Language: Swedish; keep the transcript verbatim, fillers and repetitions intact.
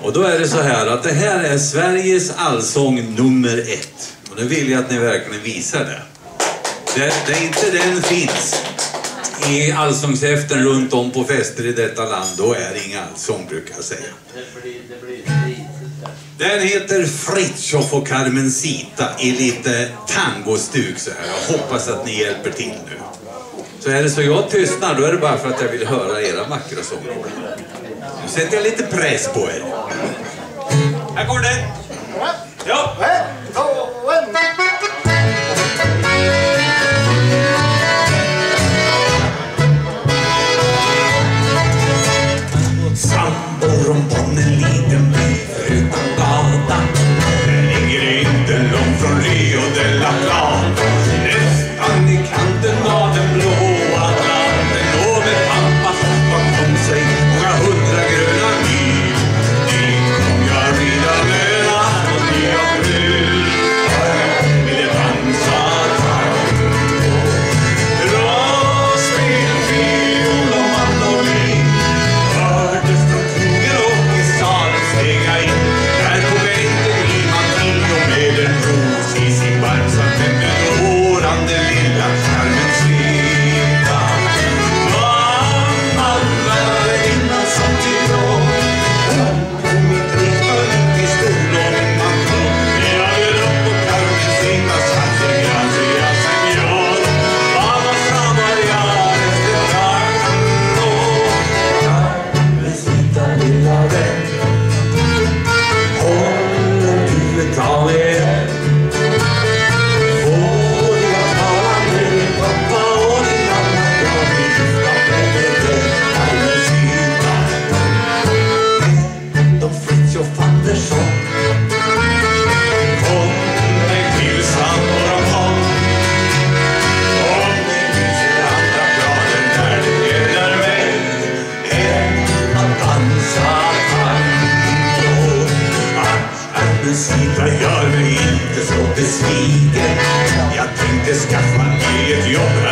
Och då är det så här att det här är Sveriges allsång nummer ett. Och nu vill jag att ni verkligen visar det. Det, det är inte den finns i allsångshäften runt om på fester i detta land. Då är det inga allsång, brukar jag säga. Den heter Fritiof och Carmencita i lite tangostuk så här. Jag hoppas att ni hjälper till nu. Så är det så jag tystnar, då är det bara för att jag vill höra era vackra sånger. Nu sätter jag lite press på er. Här kommer den. Ja. Samborum på en liten by förutom gata. Den ligger inte långt från Rio de la Plata. Nästan i kanten av den blåa natten. Och med pappa bakom sig många hundra gröna mil. Dit kom jag rida med natt i april. Ville dansa tango. Dra, spel, fiol och mandolin. Hördes från krogen och i salen steg jag in. Där på bänken i Matildo med en ros i sin barm satt en bedårande lilla Carmencita. Mamma värdinna som till då. Hon tog mitt riktar ut i stol och min mantel. När jag gör upp på Carmencita satt sig gracias señor. Vamos a bailar este tango. Carmencita lilla vän. Håller du ett av er? Får jag tala med din pappa och din mamma? Jag vill gifta mig med dig, Carmencita. Då Fritiof Andersson kom mig till Samborum kom. Om ni lyser andra planen där det gäller mig än att dansa tango. Carmencita gör mig inte så besviken. Jag tänkte skaffa mig ett jobb